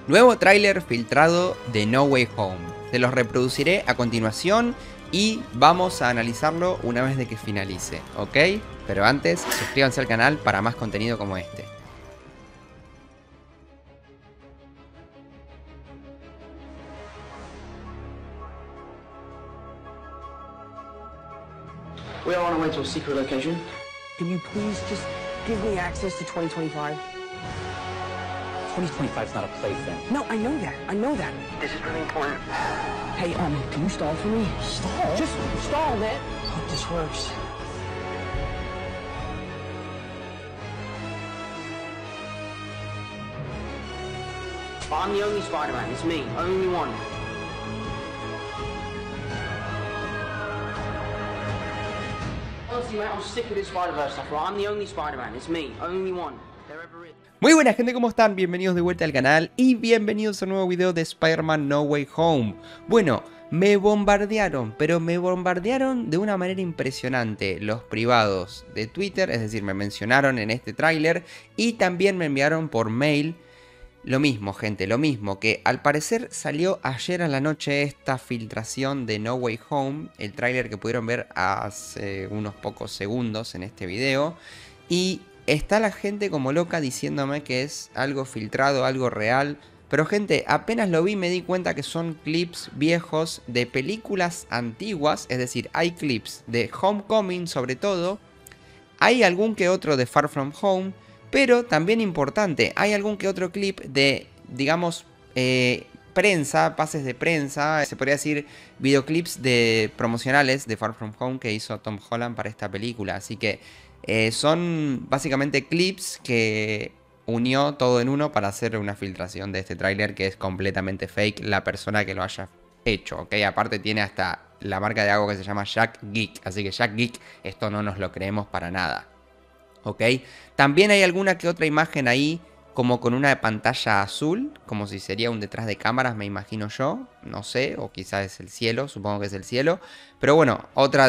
Nuevo tráiler filtrado de No Way Home. Se los reproduciré a continuación y vamos a analizarlo una vez de que finalice, ¿ok? Pero antes, suscríbanse al canal para más contenido como este. We are on our way to a secret location. Can you please just give me access to 2025? 2025 is not a plaything. No, I know that. I know that. This is really important. Hey, can you stall for me? Stall? Just stall, man. Hope this works. I'm the only Spider-Man. It's me. Only one. Honestly, mate, I'm sick of this Spider-Verse stuff, right? I'm the only Spider-Man. It's me. Only one. There ever is. Muy buena gente, ¿cómo están? Bienvenidos de vuelta al canal y bienvenidos a un nuevo video de Spider-Man No Way Home. Bueno, me bombardearon, pero me bombardearon de una manera impresionante los privados de Twitter, es decir, me mencionaron en este tráiler y también me enviaron por mail. Lo mismo, gente, lo mismo, que al parecer salió ayer a la noche esta filtración de No Way Home, el tráiler que pudieron ver hace unos pocos segundos en este video, y está la gente como loca diciéndome que es algo filtrado, algo real. Pero gente, apenas lo vi me di cuenta que son clips viejos de películas antiguas. Es decir, hay clips de Homecoming sobre todo. Hay algún que otro de Far From Home. Pero también importante, hay algún que otro clip de, digamos, prensa, pases de prensa. Se podría decir videoclips de promocionales de Far From Home que hizo Tom Holland para esta película. Así que son básicamente clips que unió todo en uno para hacer una filtración de este tráiler que es completamente fake la persona que lo haya hecho, ¿ok? Aparte tiene hasta la marca de agua que se llama Jack Geek, así que Jack Geek, esto no nos lo creemos para nada, ¿ok? También hay alguna que otra imagen ahí como con una pantalla azul, como si sería un detrás de cámaras, me imagino yo, no sé, o quizás es el cielo, supongo que es el cielo. Pero bueno, otra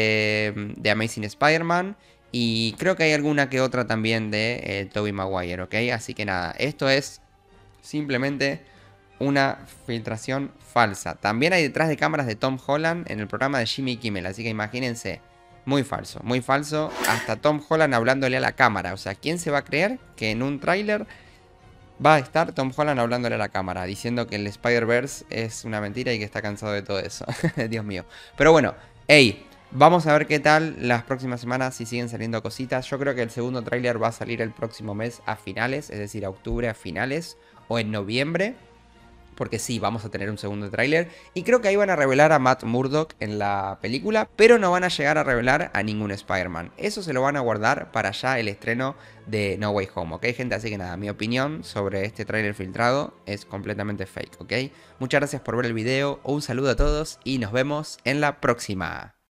de Amazing Spider-Man. Y creo que hay alguna que otra también de Tobey Maguire, ¿ok? Así que nada, esto es simplemente una filtración falsa. También hay detrás de cámaras de Tom Holland en el programa de Jimmy Kimmel, así que imagínense, muy falso, muy falso. Hasta Tom Holland hablándole a la cámara, o sea, ¿quién se va a creer que en un tráiler va a estar Tom Holland hablándole a la cámara, diciendo que el Spider-Verse es una mentira y que está cansado de todo eso? Dios mío. Pero bueno, hey, vamos a ver qué tal las próximas semanas, si siguen saliendo cositas. Yo creo que el segundo tráiler va a salir el próximo mes a finales, es decir, a octubre a finales o en noviembre. Porque sí, vamos a tener un segundo tráiler. Y creo que ahí van a revelar a Matt Murdock en la película. Pero no van a llegar a revelar a ningún Spider-Man. Eso se lo van a guardar para ya el estreno de No Way Home, ¿ok, gente? Así que nada, mi opinión sobre este tráiler filtrado es completamente fake, ¿ok? Muchas gracias por ver el video. Un saludo a todos y nos vemos en la próxima.